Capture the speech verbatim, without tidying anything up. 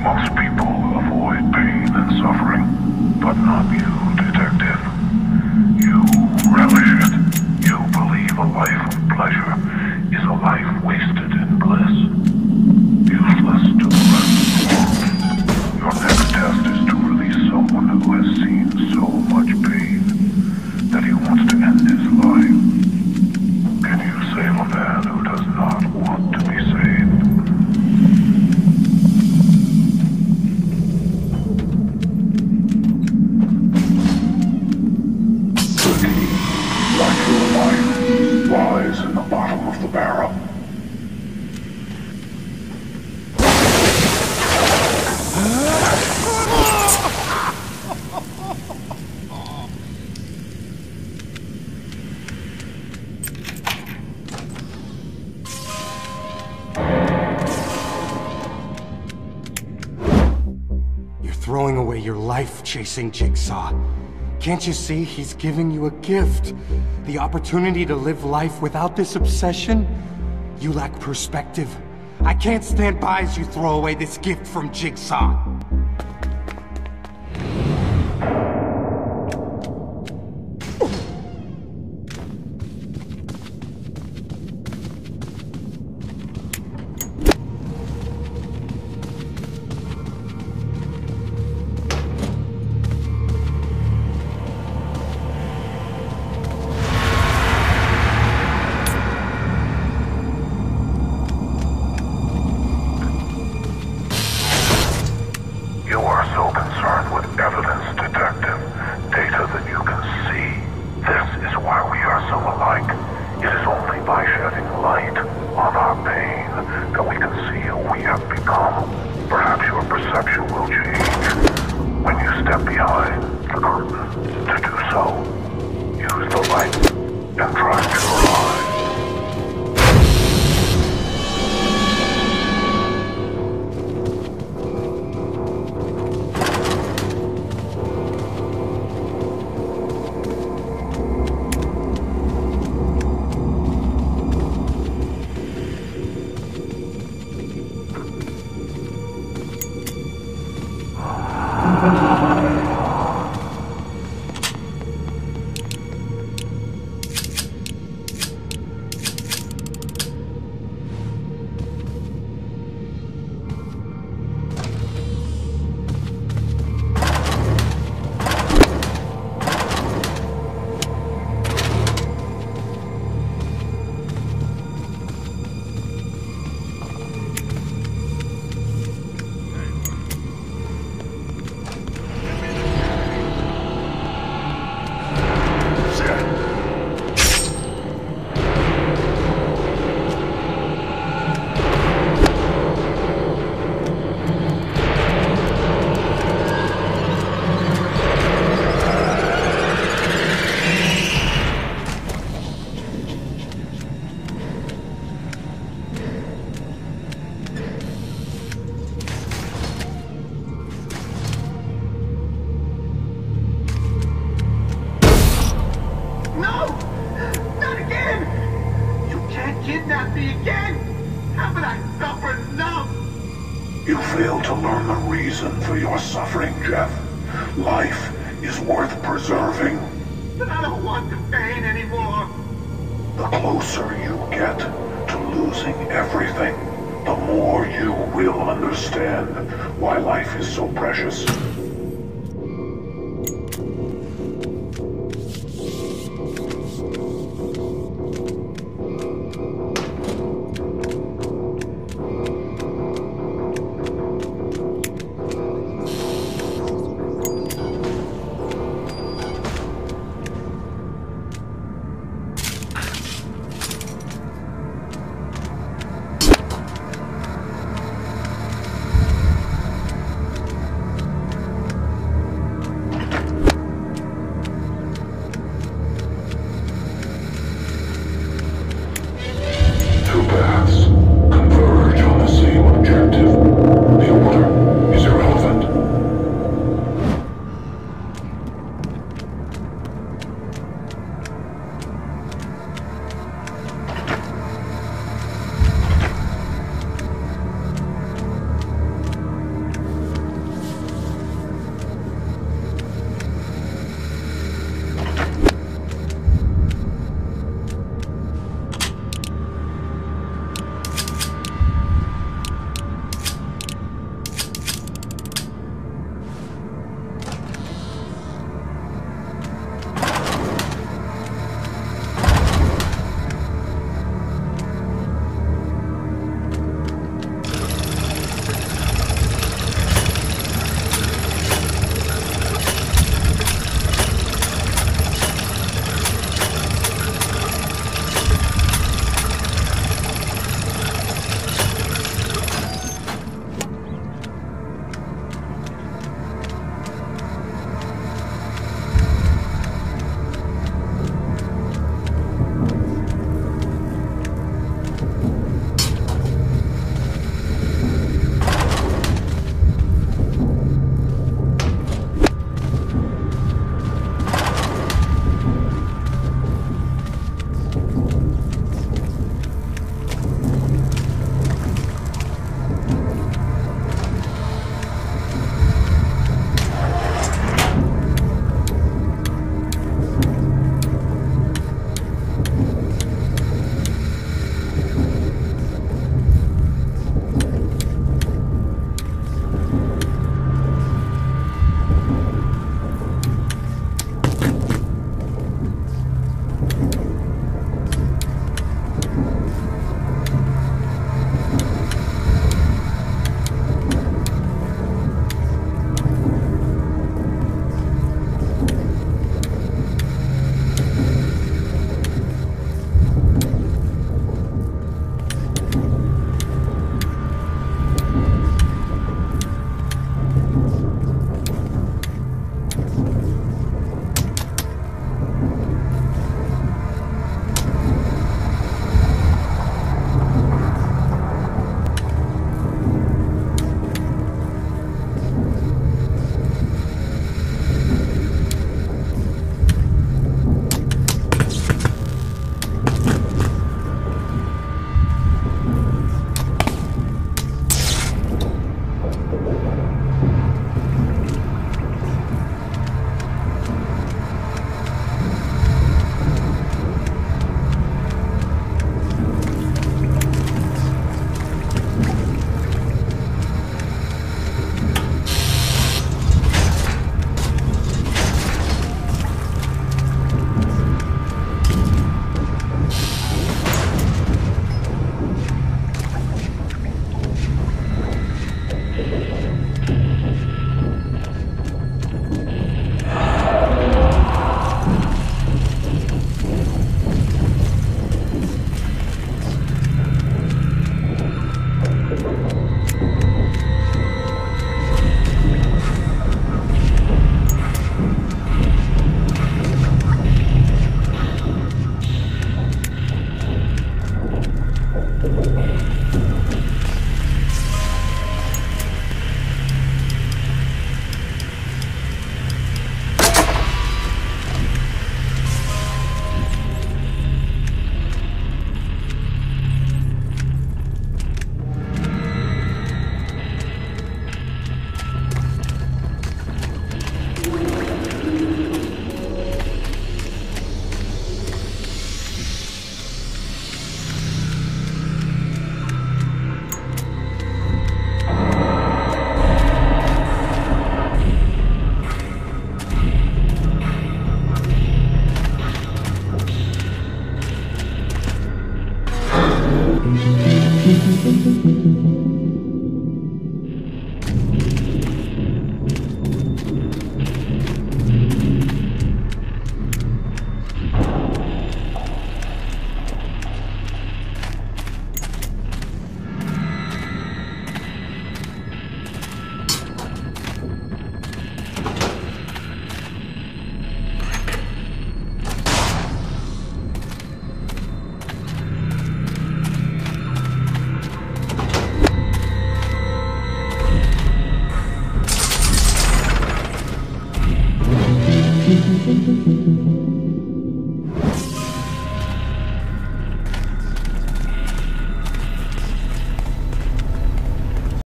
Most people avoid pain and suffering, but not you, Detective. You relish it. You believe a life of pleasure is a life wasted in bliss, useless to the rest of the world. Your next test is to release someone who has seen so much pain that he wants to end his life. Can you save a man who does not want to be saved? The key, like your life, lies in the bottom of the barrel. Throwing away your life chasing Jigsaw. Can't you see he's giving you a gift? The opportunity to live life without this obsession? You lack perspective. I can't stand by as you throw away this gift from Jigsaw. You are so concerned with evidence, Detective. Data that you can see. This is why we are so alike. It is only by shedding light on our pain that we can see who we have become. Perhaps your perception will change when you step behind the curtain. To do so, use the light and trust your eyes. You fail to learn the reason for your suffering, Jeff. Life is worth preserving. But I don't want the pain anymore. The closer you get to losing everything, the more you will understand why life is so precious. Thank you.